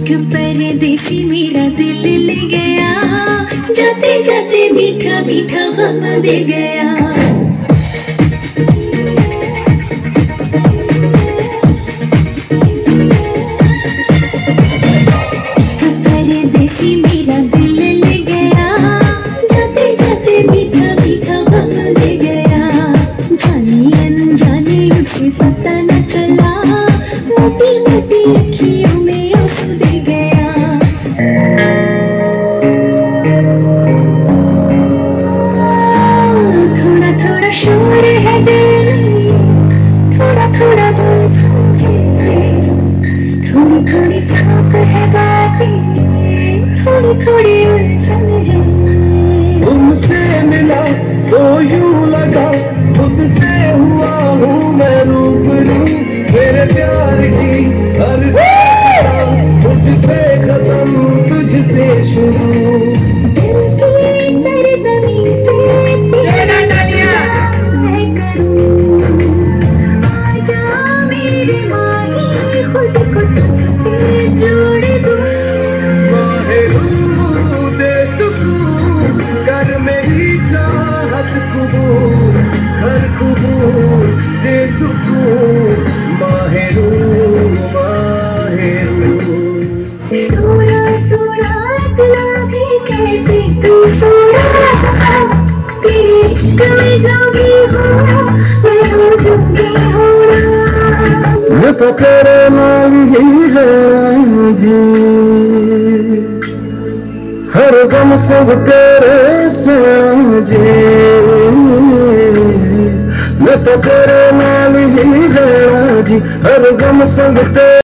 एक परदेसी मेरा दिल ले गया, जाते जाते मीठा मीठा गम दे गया। परदेसी मेरा दिल ले गया, जाते जाते मीठा मीठा गम दे गया। जाने अनजाने उसे पता न चला, मोटी मोटी अखियों में आंसू दे गया। थोड़ा थोड़ा शोर है दिल में, थोड़ा थोड़ा दिल समझे, थोड़ी थोड़ी सांप है बातें, थोड़ी थोड़ी उलझन है। तुमसे मिला तो यूं लगा खुद से हुआ हूँ मैं रूबरू। मेरे प्यार की हर तुझसे खत्म तुझसे शुरू। दिल की सरजमीं पे तेरा मैं करूँ, आजा मेरे माही खुद को तुझसे जोड़ दूँ। दे सुकून कर मेरी चाहत कबूल, कर कबूल दे सुकून माहेरू माहेरू। सोना सोना इतना भी कैसे तू सोना, तेरे इश्क में जोगी होना मैं हो जोगी होना। मैं तो तेरे नाम ही है जी, हर गम सब तेरे समझे। मैं तो तेरे नाम ही है जी, हर गम सब तेरे